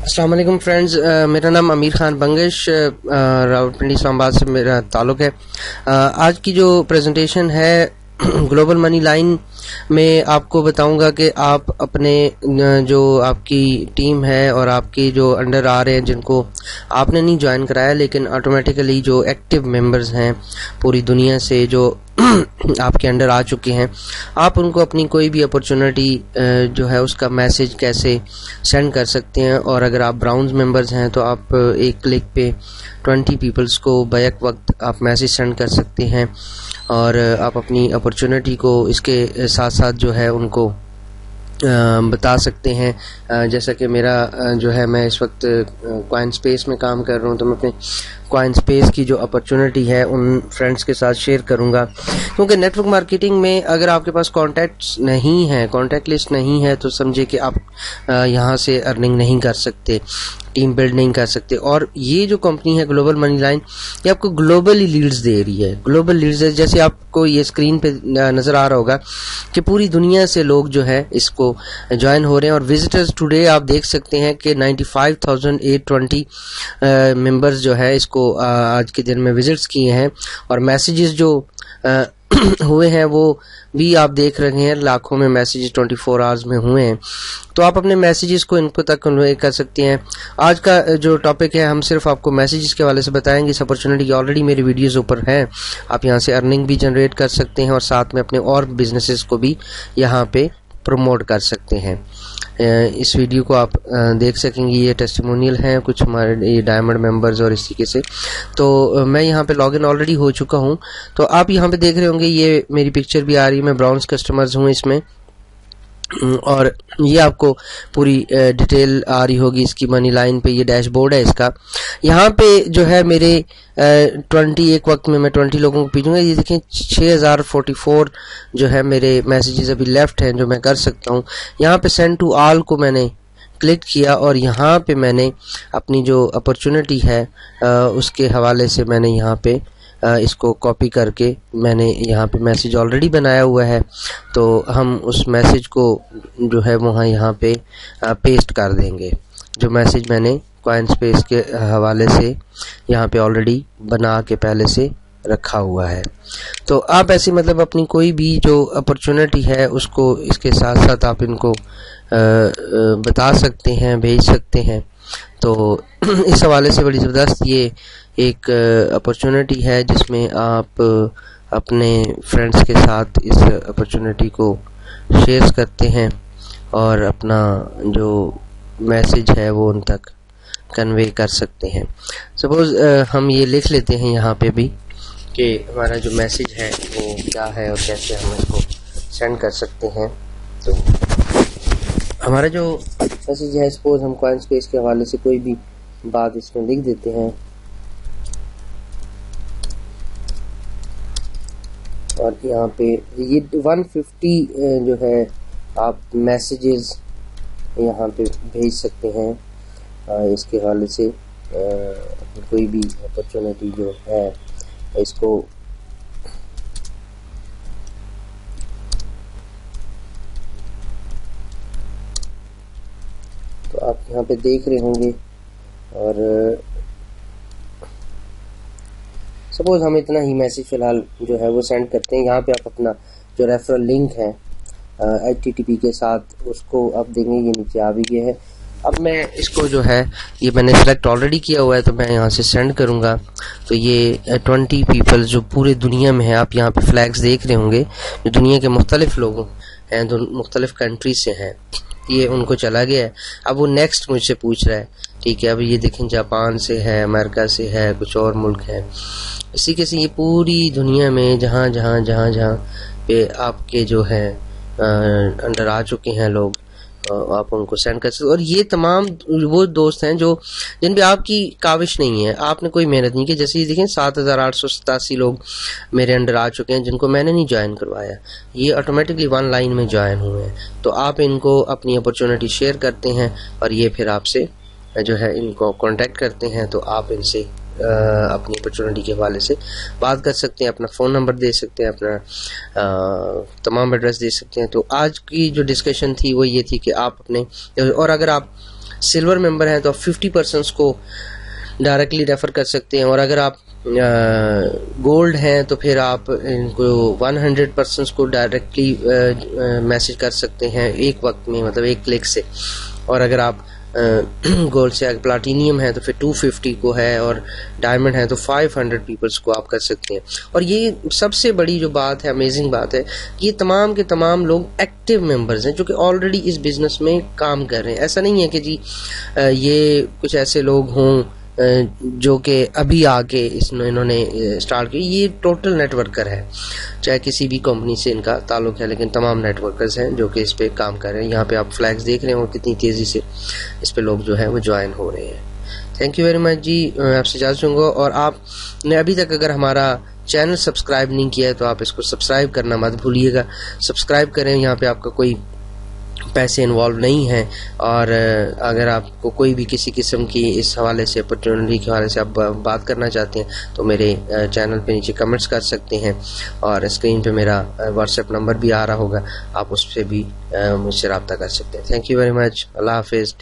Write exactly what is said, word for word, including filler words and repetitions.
السلام علیکم فرینڈز، میرا نام امیر خان بنگش، راولپنڈی اسلام آباد سے میرا تعلق ہے۔ آج کی جو پریزنٹیشن ہے گلوبل منی لائن میں آپ کو بتاؤں گا کہ آپ اپنے جو آپ کی ٹیم ہے اور آپ کی جو انڈر آ رہے ہیں جن کو آپ نے نہیں جوائن کرایا لیکن آٹومیٹیکلی جو ایکٹیو ممبرز ہیں پوری دنیا سے جو آپ کے انڈر آ چکے ہیں، آپ ان کو اپنی کوئی بھی اپرچونٹی جو ہے اس کا میسج کیسے سینڈ کر سکتے ہیں۔ اور اگر آپ براؤنز ممبرز ہیں تو آپ ایک کلک پہ ٹوینٹی پیپلز کو بیک وقت آپ میسج سینڈ کر سکتے ہیں اور آپ اپنی اپرچونٹی کو اس کے ساتھ ساتھ جو ہے ان کو بتا سکتے ہیں۔ جیسا کہ میرا جو ہے میں اس وقت کوائن سپیس میں کام کر رہا ہوں تو میں اپنے کوائن سپیس کی جو اپرچونٹی ہے ان فرینڈس کے ساتھ شیئر کروں گا، کیونکہ نیٹ ورک مارکیٹنگ میں اگر آپ کے پاس کانٹیکٹس نہیں ہیں، کانٹیکٹ لسٹ نہیں ہے تو سمجھے کہ آپ یہاں سے ارننگ نہیں کر سکتے، ٹیم بلڈ نہیں کر سکتے۔ اور یہ جو کمپنی ہے گلوبل منی لائن، یہ آپ کو گلوبلی لیڈز دے رہی ہے، گلوبل لیڈز جیسے آپ کو یہ اسکرین پہ نظر آ رہا ہوگا کہ پوری دنیا سے لوگ جو ہے اس کو جوائن ہو رہے ہیں۔ اور وزٹرز ٹوڈے آپ دیکھ سکتے ہیں کہ ninety five thousand eight twenty members جو ہے اس کو آج کے دن میں وزٹس کیے ہیں، اور میسیجز جو ہوئے ہیں وہ بھی آپ دیکھ رہے ہیں، لاکھوں میں میسیجز ٹوئنٹی فور آورز میں ہوئے ہیں۔ تو آپ اپنے میسیجز کو ان کو تک کنوے کر سکتے ہیں۔ آج کا جو ٹاپک ہے ہم صرف آپ کو میسیجز کے حوالے سے بتائیں گے۔ اس اپرچونٹی کی آلریڈی میری ویڈیوز اوپر ہیں، آپ یہاں سے ارننگ بھی جنریٹ کر سکتے ہیں اور ساتھ میں اپنے اور بزنسز کو بھی یہاں پہ پروموٹ کر سکتے ہیں۔ اس ویڈیو کو آپ دیکھ سکیں گے، یہ ٹیسٹیمونیل ہیں کچھ ہمارے یہ ڈائمنڈ ممبرز اور اس طریقے سے۔ تو میں یہاں پہ لاگ ان آلریڈی ہو چکا ہوں، تو آپ یہاں پہ دیکھ رہے ہوں گے یہ میری پکچر بھی آ رہی ہے، میں براؤنز کسٹمرز ہوں اس میں، اور یہ آپ کو پوری ڈیٹیل آ رہی ہوگی اس کی منی لائن پہ۔ یہ ڈیش بورڈ ہے اس کا، یہاں پہ جو ہے میرے ٹوینٹی ایک وقت میں میں ٹوینٹی لوگوں کو بھیجوں گا۔ یہ دیکھیں چھ ہزار فورٹی فور جو ہے میرے میسیجز ابھی لیفٹ ہیں جو میں کر سکتا ہوں۔ یہاں پہ سینڈ ٹو آل کو میں نے کلک کیا اور یہاں پہ میں نے اپنی جو اپرچونٹی ہے اس کے حوالے سے میں نے یہاں پہ اس کو کاپی کر کے میں نے یہاں پہ میسیج آلریڈی بنایا ہوا ہے، تو ہم اس میسیج کو جو ہے وہاں یہاں پہ پیسٹ کر دیں گے، جو میسیج میں نے کوائن سپیس کے حوالے سے یہاں پہ آلریڈی بنا کے پہلے سے رکھا ہوا ہے۔ تو آپ ایسی مطلب اپنی کوئی بھی جو اپرچونٹی ہے اس کو اس کے ساتھ ساتھ آپ ان کو بتا سکتے ہیں، بھیج سکتے ہیں۔ تو اس حوالے سے بڑی زبردست یہ ایک اپرچونٹی ہے جس میں آپ اپنے فرینڈس کے ساتھ اس اپرچونٹی کو شیئر کرتے ہیں اور اپنا جو میسج ہے وہ ان تک کنوے کر سکتے ہیں۔ سپوز ہم یہ لکھ لیتے ہیں یہاں پہ بھی کہ ہمارا جو میسج ہے وہ کیا ہے اور کیسے ہم اس کو سینڈ کر سکتے ہیں۔ تو ہمارا جو میسج ہے، سپوز ہم کوائن سپیس کے حوالے سے کوئی بھی بات اس میں لکھ دیتے ہیں، اور یہاں پہ یہ ون ففٹی جو ہے آپ میسیجز یہاں پہ بھیج سکتے ہیں اس کے حوالے سے۔ کوئی بھی اپرچونٹی جو ہے اس کو تو آپ یہاں پہ دیکھ رہے ہوں گے، اور سپوز ہم اتنا ہی میسیج فی الحال جو ہے وہ سینڈ کرتے ہیں۔ یہاں پہ آپ اپنا جو ریفرل لنک ہے ایچ ٹی ٹی پی کے ساتھ اس کو آپ دیں گے، یہ نیچے آ بھی گیا ہے۔ اب میں اس کو جو ہے یہ میں نے سلیکٹ آلریڈی کیا ہوا ہے تو میں یہاں سے سینڈ کروں گا۔ تو یہ ٹوینٹی پیپل جو پورے دنیا میں ہیں، آپ یہاں پہ فلیگز دیکھ رہے ہوں گے جو دنیا کے مختلف لوگوں ہیں، جو مختلف کنٹری سے ہیں، یہ ان کو چلا گیا ہے۔ اب وہ نیکسٹ مجھ سے پوچھ رہا ہے، ٹھیک ہے۔ اب یہ دیکھیں جاپان سے ہے، امریکہ سے ہے، کچھ اور ملک ہیں، اسی کے سے یہ پوری دنیا میں جہاں جہاں جہاں جہاں پہ آپ کے جو ہے انڈر آ چکے ہیں لوگ، آپ ان کو سینڈ کر سکتے۔ اور یہ تمام وہ دوست ہیں جو جن پہ آپ کی کاوش نہیں ہے، آپ نے کوئی محنت نہیں کی۔ جیسے یہ دیکھیں سات ہزار آٹھ سو ستاسی لوگ میرے انڈر آ چکے ہیں جن کو میں نے نہیں جوائن کروایا، یہ آٹومیٹکلی ون لائن میں جوائن ہوئے ہیں۔ تو آپ ان کو اپنی اپرچونٹی شیئر کرتے ہیں اور یہ پھر آپ سے جو ہے ان کو کانٹیکٹ کرتے ہیں، تو آپ ان سے اپنی اپرچونٹی کے حوالے سے بات کر سکتے ہیں، اپنا فون نمبر دے سکتے ہیں، اپنا تمام ایڈریس دے سکتے ہیں۔ تو آج کی جو ڈسکشن تھی وہ یہ تھی کہ آپ اپنے، اور اگر آپ सिल्वर मेंबर हैं तो आप फिफ्टी पर्सनस को डायरेक्टली रेफ़र कर सकते हैं, और अगर आप गोल्ड हैं तो फिर आप इनको वन हंड्रेड पर्सनस को डायरेक्टली मैसेज कर सकते हैं एक वक्त में, मतलब एक क्लिक से। और अगर आप गोल्ड से अगर प्लाटीनियम है तो फिर टू फिफ्टी को है, और डायमंड है तो फाइव हंड्रेड पीपल्स को आप कर सकते हैं। और ये सबसे बड़ी जो बात है, अमेजिंग बात है, ये तमाम के तमाम लोग एक्टिव मेंबर्स हैं जो कि ऑलरेडी इस बिज़नेस में काम कर रहे हैं। ऐसा नहीं है कि जी ये कुछ ऐसे लोग हों जो कि अभी आके इस इन्होंने स्टार्ट की। ये टोटल नेटवर्कर है, चाहे किसी भी कंपनी से इनका ताल्लुक है, लेकिन तमाम नेटवर्कर्स हैं जो कि इस पे काम कर रहे हैं। यहाँ पे आप फ्लैग्स देख रहे हो कितनी तेज़ी से इस पे लोग जो है वो ज्वाइन हो रहे हैं। थैंक यू वेरी मच जी, मैं आपसे इजाज़त दूंगा। और आपने अभी तक अगर हमारा चैनल सब्सक्राइब नहीं किया है तो आप इसको सब्सक्राइब करना मत भूलिएगा। सब्सक्राइब करें, यहाँ पे आपका कोई पैसे इन्वॉल्व नहीं हैं, और अगर आपको कोई भी किसी किस्म की इस हवाले से, अपॉर्चुनिटी के हवाले से आप बात करना चाहते हैं तो मेरे चैनल पे नीचे कमेंट्स कर सकते हैं, और स्क्रीन पे मेरा व्हाट्सएप नंबर भी आ रहा होगा, आप उस पर भी मुझसे रब्ता कर सकते हैं। Thank you very much, Allah हाफिज़।